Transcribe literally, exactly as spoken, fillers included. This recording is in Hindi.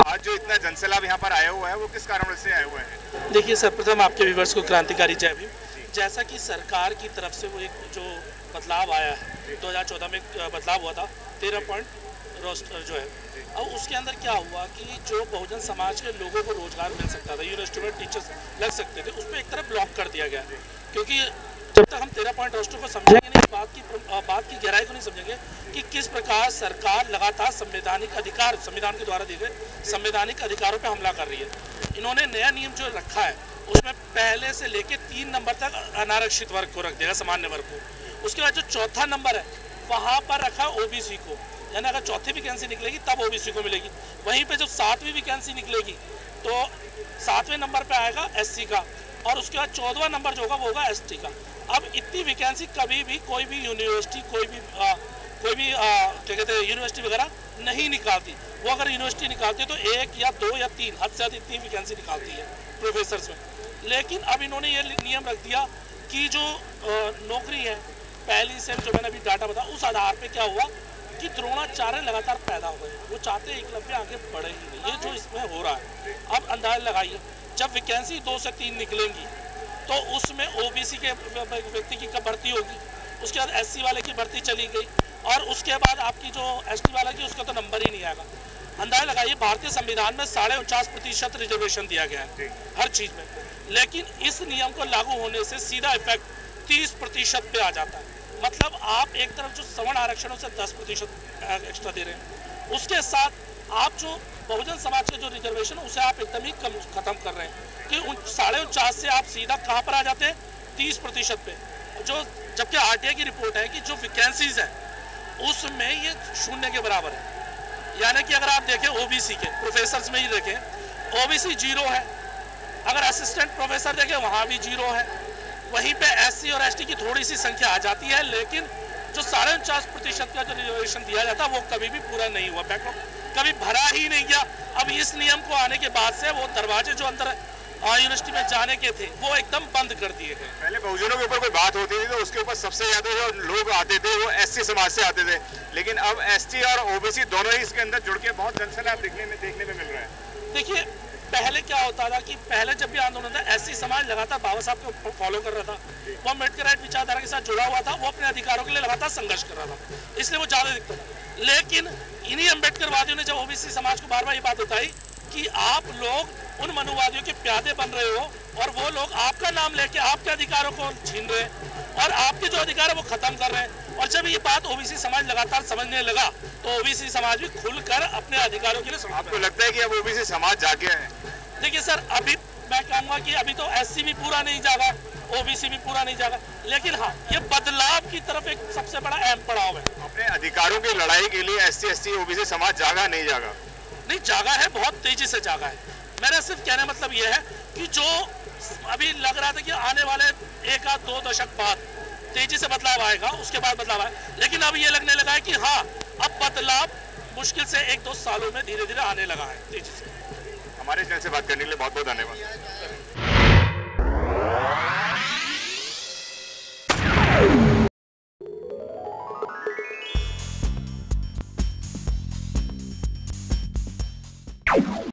आज जो इतना जनसैलाब यहाँ पर आया हुआ है वो किस कारण से आया हुआ है? देखिए, सर्वप्रथम आपके व्यूवर्स को क्रांतिकारी जय भीम। जैसा कि सरकार की तरफ से वो एक जो बदलाव आया है, दो हज़ार चौदह में एक बदलाव हुआ था, तेरह पॉइंट रोस्टर जो है, अब उसके अंदर क्या हुआ कि जो बहुजन समाज के लोगों को रोजगार मिल सकता था, यूनिवर्सिटी में टीचर्स लग सकते थे, उस पर एक तरफ ब्लॉक कर दिया गया। क्योंकि जब तक हम तेरह पॉइंट रोस्टर को समझेंगे नहीं, बात की बात की गहराई को नहीं समझेंगे कि किस प्रकार सरकार लगातार संवैधानिक अधिकार, संविधान के द्वारा दिए गए संवैधानिक अधिकारों पर हमला कर रही है। इन्होंने नया नियम जो रखा है उसमें पहले से लेके तीन नंबर तक अनारक्षित वर्ग को रख देगा, सामान्य वर्ग को। उसके बाद जो चौथा नंबर है वहाँ पर रखा ओबीसी को, यानी अगर चौथी वैकेंसी निकलेगी तब ओबीसी को मिलेगी। वहीं पे जब सातवीं वैकेंसी निकलेगी तो सातवें नंबर पे आएगा एससी का, और उसके बाद चौदहवां नंबर जो होगा वो होगा एसटी का। अब इतनी वैकेंसी कभी भी कोई भी यूनिवर्सिटी, कोई भी आ, कोई भी क्या कहते हैं यूनिवर्सिटी वगैरह नहीं निकालती। वो अगर यूनिवर्सिटी निकालती है तो एक या दो या तीन, हद से ज़्यादा इतनी वैकेंसी निकालती है प्रोफेसर्स में। लेकिन अब इन्होंने ये नियम रख दिया कि जो नौकरी है पहली से, जो मैंने अभी डाटा बताया, उस आधार पे क्या हुआ कि द्रोणाचार्य लगातार पैदा हो गए। वो चाहते हैं एकलव्य आगे बढ़े ही नहीं। ये जो इसमें हो रहा है, अब अंदाजा लगाइए, जब वैकेंसी दो से तीन निकलेंगी तो उसमें ओबीसी के व्यक्ति की कब भर्ती होगी, उसके बाद एससी वाले की भर्ती चली गई, और उसके बाद आपकी जो एसटी वाला की उसका तो नंबर ही नहीं आएगा। अंदाजा लगाइए, भारतीय संविधान में साढ़े उनचास प्रतिशत रिजर्वेशन दिया गया है हर चीज़ में, लेकिन इस नियम को लागू होने से सीधा इफेक्ट तीस प्रतिशत पे आ जाता है। मतलब आप एक तरफ जो सवर्ण आरक्षणों से दस प्रतिशत एक्स्ट्रा दे रहे हैं, उसके साथ आप जो बहुजन समाज के जो रिजर्वेशन उसे आप एकदम ही कम खत्म कर रहे हैं कि उन साढ़े उनचास से आप सीधा कहाँ पर आ जाते हैं, तीस प्रतिशत पे। जो जबकि आरटीआई की रिपोर्ट है कि जो वैकेंसीज है उसमें ये शून्य के बराबर है। यानी कि अगर आप देखें ओबीसी के प्रोफेसर्स में ही देखें, ओबीसी जीरो है, अगर असिस्टेंट प्रोफेसर देखें वहाँ भी जीरो है, वहीं पे एससी और एसटी की थोड़ी सी संख्या आ जाती है, लेकिन जो साढ़े उनचास प्रतिशत का जो रिजर्वेशन दिया जाता है वो कभी भी पूरा नहीं हुआ, बैकलॉग कभी भरा ही नहीं गया। अब इस नियम को आने के बाद से वो दरवाजे जो अंदर यूनिवर्सिटी में जाने के थे वो एकदम बंद कर दिए गए। पहले बहुजनों के ऊपर कोई बात होती थी तो उसके ऊपर सबसे ज्यादा जो लोग आते थे वो एससी समाज से आते थे, लेकिन अब एसटी और ओबीसी दोनों ही इसके अंदर जुड़ के बहुत जनसैलाब दिखने में देखने में मिल रहा है। देखिए, पहले क्या होता था कि पहले जब भी आंदोलन था, एससी समाज लगातार बाबा साहब को फॉलो कर रहा था, वो अम्बेडकराइट विचारधारा के साथ जुड़ा हुआ था, वो अपने अधिकारों के लिए लगातार संघर्ष कर रहा था, इसलिए वो ज्यादा दिखता था। लेकिन इन्हीं अम्बेडकरवादियों ने जब ओबीसी समाज को बार बार ये बात बताई कि आप लोग उन मनुवादियों के प्यादे बन रहे हो और वो लोग आपका नाम लेके आपके अधिकारों को छीन रहे हैं और आपके जो अधिकार है वो खत्म कर रहे हैं। और जब ये बात ओबीसी समाज लगातार समझने लगा तो ओबीसी समाज भी खुलकर अपने अधिकारों के लिए। आपको लगता है कि अब ओबीसी समाज जागे है? देखिए सर, अभी मैं कहूँगा कि अभी तो एससी भी पूरा नहीं जागा, ओबीसी भी पूरा नहीं जागा, लेकिन हाँ, ये बदलाव की तरफ एक सबसे बड़ा अहम पड़ाव है। अपने अधिकारों की लड़ाई के लिए एससी एसटी ओबीसी समाज जागा नहीं जागा? नहीं, जागा है, बहुत तेजी से जागा है। मेरा सिर्फ कहने मतलब ये है कि जो अभी लग रहा था कि आने वाले एक आध दो दशक बाद तेजी से बदलाव आएगा, उसके बाद बदलाव आएगा, लेकिन अब ये लगने लगा है कि हाँ, अब बदलाव मुश्किल से एक दो सालों में धीरे धीरे आने लगा है तेजी से। हमारे चैनल से बात करने के लिए बहुत बहुत धन्यवाद।